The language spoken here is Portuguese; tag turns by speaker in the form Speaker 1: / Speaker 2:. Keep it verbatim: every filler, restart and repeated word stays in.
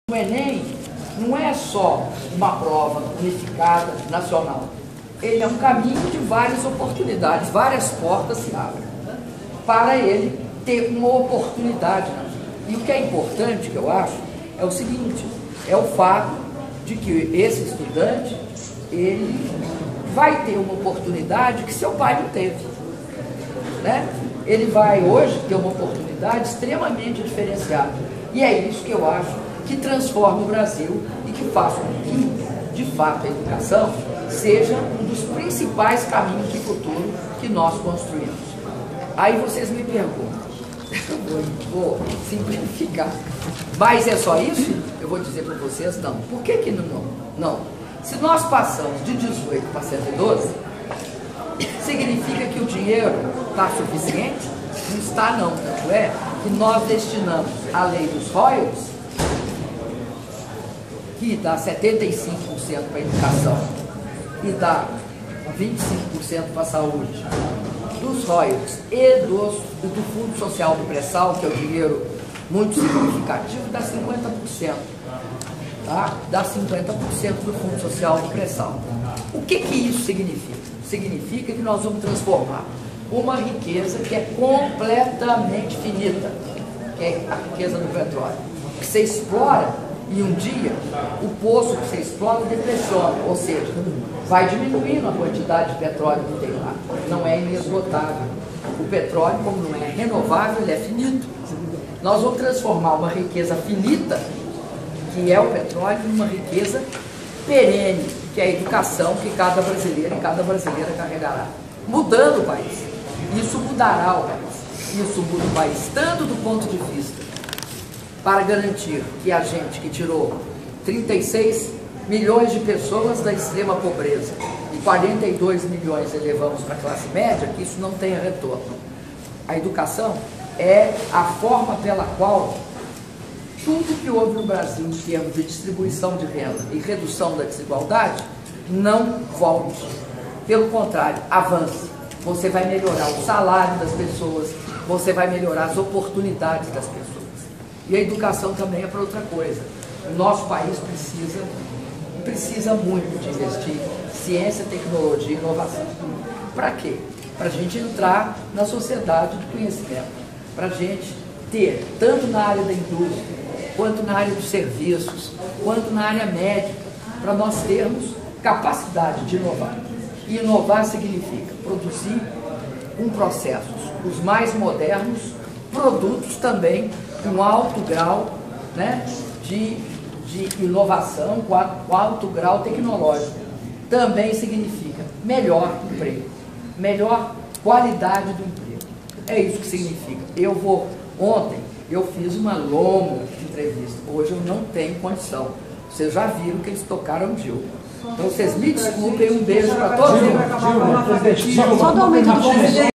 Speaker 1: O Enem não é só uma prova unificada, nacional. Ele é um caminho de várias oportunidades, várias portas se abrem para ele ter uma oportunidade na vida. E o que é importante, que eu acho, é o seguinte, é o fato de que esse estudante, ele vai ter uma oportunidade que seu pai não teve, né? Ele vai hoje ter uma oportunidade extremamente diferenciada. E é isso que eu acho que transforma o Brasil e que faz com que, de fato, a educação seja um dos principais caminhos de futuro que nós construímos. Aí vocês me perguntam, eu vou, vou simplificar, mas é só isso? Eu vou dizer para vocês, não. Por que que não? Não. Se nós passamos de dezoito para cento e doze, significa que o dinheiro está suficiente? Não está não, tanto é que nós destinamos a lei dos royalties, que dá setenta e cinco por cento para a educação e dá vinte e cinco por cento para a saúde, dos royalties e dos, do Fundo Social do Pré-Sal, que é o dinheiro muito significativo, dá cinquenta por cento. Tá? Dá cinquenta por cento do Fundo Social do Pré-Sal. O que que isso significa? Significa que nós vamos transformar uma riqueza que é completamente finita, que é a riqueza do petróleo, que você explora e um dia o poço que você explora depressiona, ou seja, vai diminuindo a quantidade de petróleo que tem lá, não é inesgotável. O petróleo, como não é renovável, ele é finito. Nós vamos transformar uma riqueza finita, que é o petróleo, numa riqueza perene, que é a educação que cada brasileiro e cada brasileira carregará, mudando o país. Isso mudará o país. Isso muda o país, tanto do ponto de vista para garantir que a gente que tirou trinta e seis milhões de pessoas da extrema pobreza e quarenta e dois milhões elevamos para a classe média, que isso não tenha retorno. A educação é a forma pela qual tudo que houve no Brasil em termos de distribuição de renda e redução da desigualdade não volte. Pelo contrário, avance. Você vai melhorar o salário das pessoas, você vai melhorar as oportunidades das pessoas. E a educação também é para outra coisa. O nosso país precisa, precisa muito de investir em ciência, tecnologia e inovação. Para quê? Para a gente entrar na sociedade do conhecimento. Para a gente ter, tanto na área da indústria, quanto na área dos serviços, quanto na área médica, para nós termos capacidade de inovar. E inovar significa produzir com processos os mais modernos, produtos também com alto grau, né, de, de inovação, com, a, com alto grau tecnológico. Também significa melhor emprego, melhor qualidade do emprego. É isso que significa. Eu vou, ontem eu fiz uma longa entrevista, hoje eu não tenho condição. Vocês já viram que eles tocaram Dilma. Então vocês me desculpem, um beijo para todos.
Speaker 2: Só do aumento do